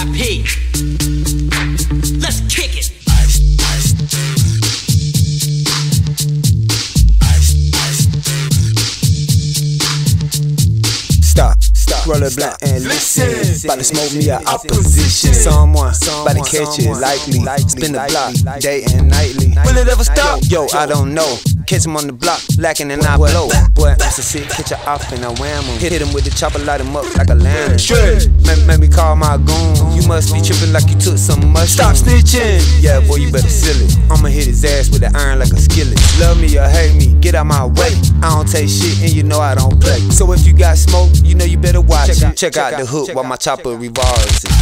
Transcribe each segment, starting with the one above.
VIP. Let's kick it. Stop, roll a blunt and listen. About to smoke me a opposition. Someone, about to catch it likely. Spin the block, day and nightly. Will it ever stop? Yo, I don't know. Catch him on the block, lacking and I blow. Boy, I'm so sick, catch a off and I wham him. Hit him with the chopper, light him up like a lantern. Make me call my goon. You must be tripping like you took some mushrooms. Stop snitching. Yeah, boy, you better seal it. I'ma hit his ass with the iron like a skillet. Love me or hate me, get out my way. I don't take shit and you know I don't play. So if you got smoke, you know you better watch it. Check out the hook while my chopper revolves it.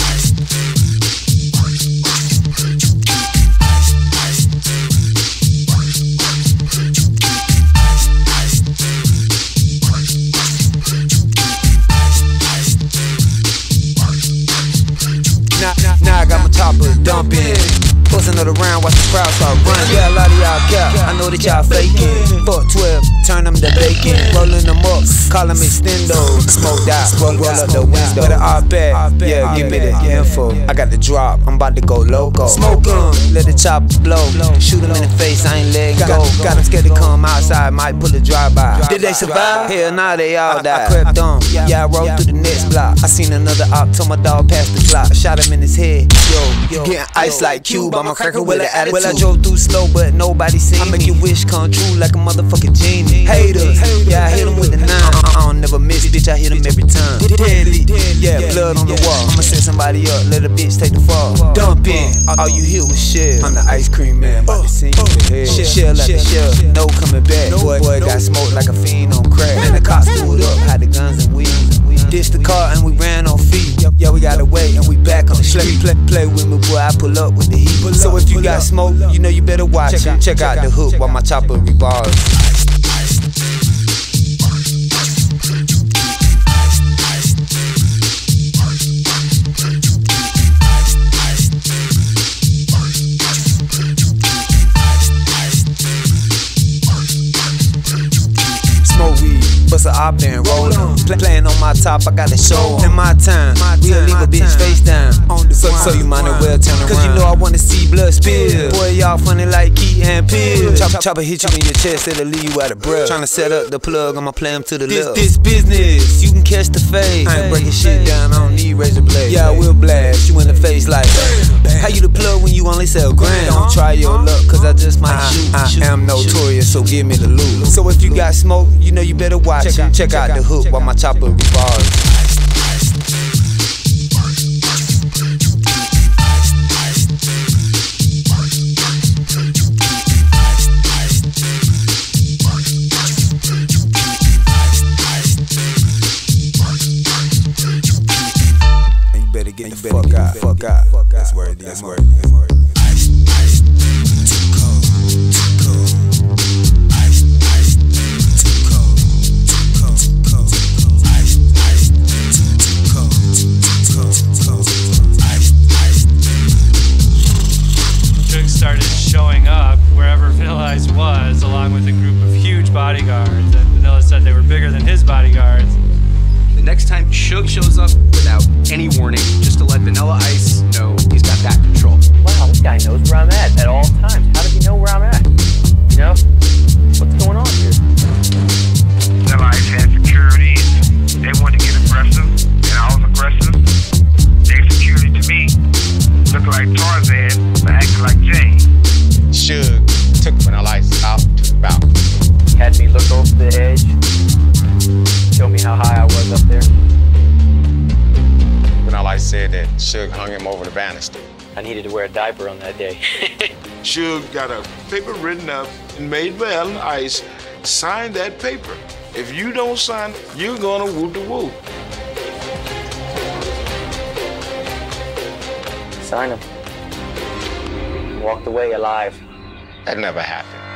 Now I got my chopper dumping. Bust another round, watch the crowd start running. Yeah, a lot of y'all cap, I know that y'all faking. Fuck 12, turn them to bacon. Rolling them up, call them extendo. Smoked out, roll up the window. Better off bad, yeah, give me the info. I got the drop, I'm about to go loco. Smoke them, let the chopper blow. Shoot them in the face, I ain't letting go. Got them scared to come outside, might pull a drive-by. Did they survive? Hell nah, they all died. I crept on, yeah, I rolled through the next block. I seen another op, told my dog pass the clock. I shot him in his head, yo, getting ice like Cube. I'm a cracker with an attitude. Well, I drove through slow, but nobody seen me. I make your wish come true like a motherfucking genie. Haters, yeah, I hit them with the 9. I don't never miss, bitch, I hit them every time. Deadly, yeah, blood on the wall. I'ma set somebody up, let a bitch take the fall. Dump in, all you hear was shell. I'm the ice cream man, about to sing you the head. Shell like a shell, no coming back. Boy got smoked like a fiend on crack. And the cops pulled up, had the guns and weeds. Ditched the car and we ran on feet. Yeah, we got away and we back on the street. Play with me, boy, I pull up with the heat. So if you got smoke, you know you better watch it. Check out the hook while my chopper revolves. Smoke weed, bust a op and roll on. Playing on my top, I got the show. In my time, we'll leave a bitch face down. So you might as well turn around. Cause you know I wanna see blood spill. Boy, y'all funny like Key and Peele. Chopper hit you in your chest, it'll leave you out of breath. Tryna set up the plug, I'ma play him to the left. This business, you can catch the fade. I ain't breaking shit down, I don't need razor blades. Yeah, I will blast you in the face like how you the plug when you only sell grand? Don't try your luck, cause I just might shoot. I am notorious, so give me the loot. So if you got smoke, you know you better watch it. Check out the hook while my chopper revolves. Get the fuck out. That's where it is. Too cold. Suge started showing up wherever Vanilla Ice was, along with a group of huge bodyguards, and Vanilla said they were bigger than his bodyguards. The next time Suge shows up without any warning, just to let Vanilla Ice know he's got that control. Wow, this guy knows where I'm at all times. How does he know where I'm at? You know? What's going on here? Vanilla Ice had security. They wanted to get aggressive, and I was aggressive. Their security to me looked like Tarzan, but acted like Jay. Suge took Vanilla Ice out to the balcony. Had me look over the edge. Show me how high I was up there. Vanilla Ice said that Suge hung him over the banister. I needed to wear a diaper on that day. Suge got a paper written up and made Vanilla Ice sign that paper. If you don't sign, you're gonna woo the woo. Sign him. Walked away alive. That never happened.